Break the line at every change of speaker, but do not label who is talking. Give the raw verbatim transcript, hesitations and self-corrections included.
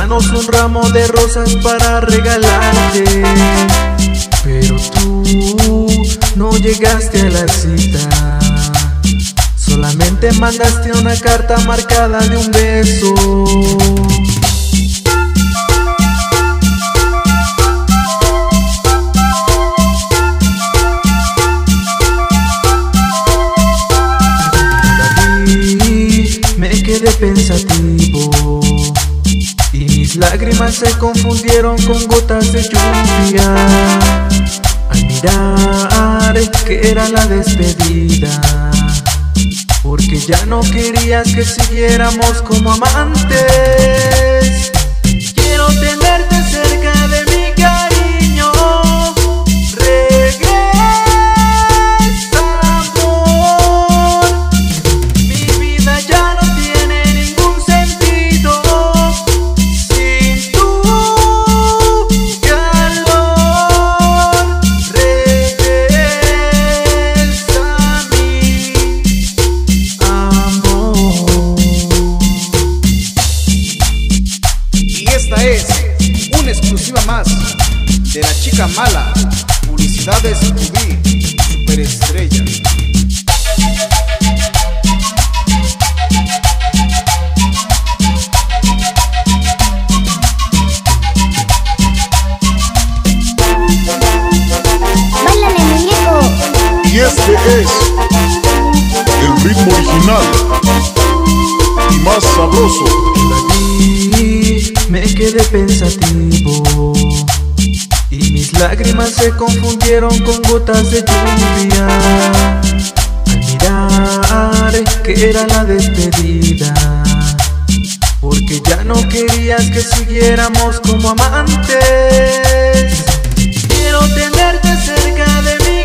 manos un ramo de rosas para regalarte, pero tú no llegaste a la cita. Solamente mandaste una carta marcada de un beso. Me quedé pensativo y mis lágrimas se confundieron con gotas de lluvia al mirar que era la despedida, porque ya no querías que siguiéramos como amantes. Quiero tenerte cerca de mi cariño.
Esta es una exclusiva más de La Chica Mala. Publicidades T V, superestrella.
¡Báilale, muñeco!
Y este es el ritmo original y más sabroso.
Me quedé pensativo y mis lágrimas se confundieron con gotas de lluvia al mirar que era la despedida, porque ya no querías que siguiéramos como amantes. Quiero tenerte cerca de mí.